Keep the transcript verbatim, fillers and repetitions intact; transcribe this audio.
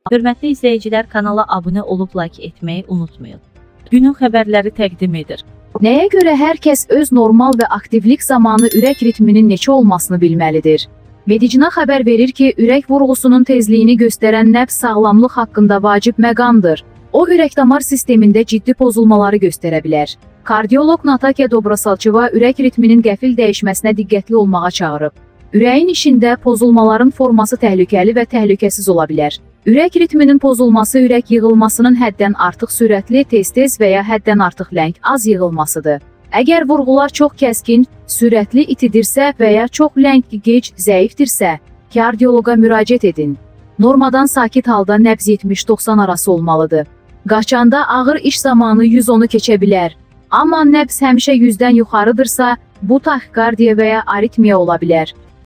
Hörmətli izləyicilər, kanala abunə olub like etməyi unutmayın. Günün xəbərləri təqdim edir. Nəyə görə hər kəs öz normal və aktivlik zamanı ürək ritminin neçə olmasını bilməlidir? Medicina xəbər verir ki, ürək vurğusunun tezliyini göstərən nəbz sağlamlıq haqqında vacib məqamdır. O, ürək-damar sistemində ciddi pozulmaları göstərə bilər. Kardioloq Natakya Dobrasalçeva ürək ritminin qəfil dəyişməsinə diqqətli olmağa çağırıb. Ürəyin işində pozulmaların forması təhlükəli və təhlükəsiz ola bilər. Ürək ritminin pozulması ürək yığılmasının həddən artıq sürətli, tez-tez və ya həddən artıq ləng, az yığılmasıdır. Əgər vurğular çox kəskin, sürətli itidirsə və ya çox ləng, gec, zəifdirsə, kardioloqa müraciət edin. Normadan sakit halda nəbz yetmiş doxsan arası olmalıdır. Qaçanda ağır iş zamanı yüz onu keçə bilər. Amma nəbz həmişə yüzdən yuxarıdırsa, bu taxikardiya və ya aritmiya ola bilər.